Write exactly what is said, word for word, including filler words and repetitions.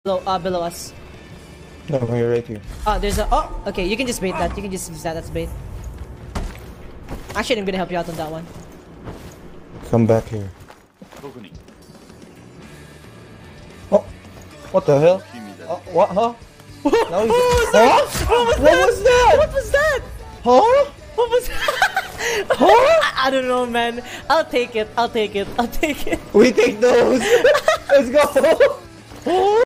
below, uh, below us. No, we're right here. Oh, there's a. Oh, okay. You can just bait that. You can just use that. That's bait. Actually, I'm gonna help you out on that one. Come back here. Oh, what the hell? Uh, what? Huh? What Now was he's- that? Huh? What was What that? was that? What was that? Huh? What was that? Huh? I, I don't know, man. I'll take it. I'll take it. I'll take it. We take those. Let's go. Huh?